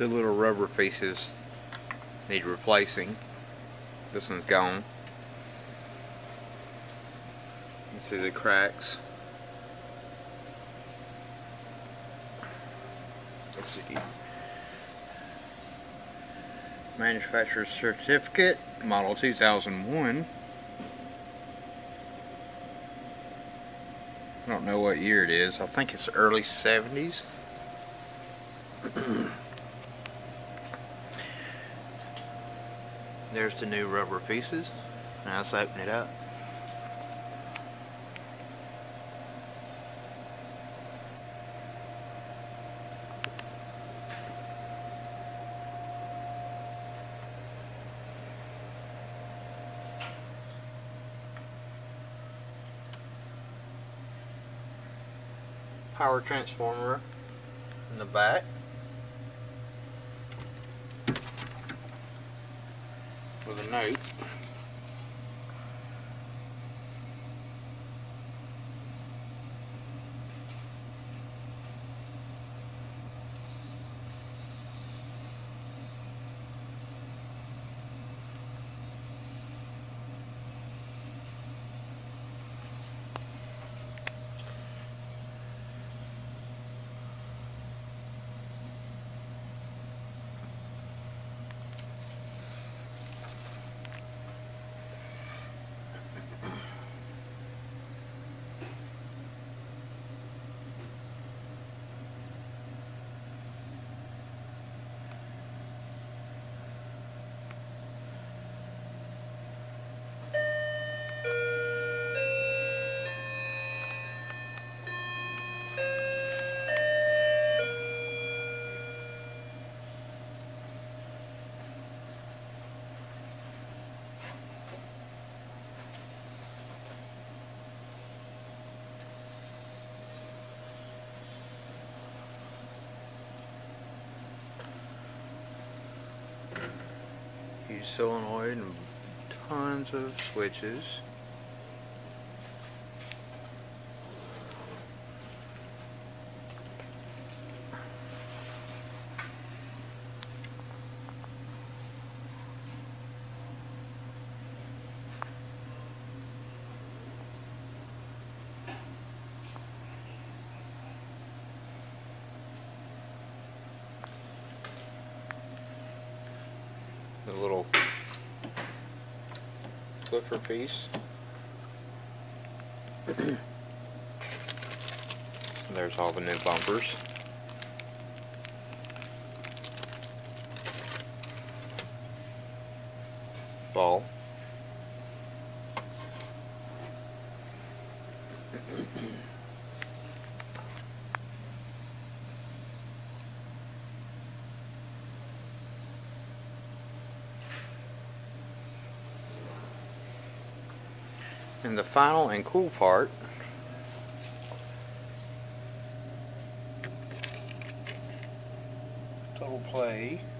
The little rubber pieces need replacing. This one's gone. You can see the cracks. Let's see. Manufacturer's certificate, model 2001. I don't know what year it is. I think it's early 70s. There's the new rubber pieces. Now let's open it up. Power transformer in the back with a note. Huge solenoid and tons of switches. The little clipper piece. There's all the new bumpers. Ball. And the final and cool part, total play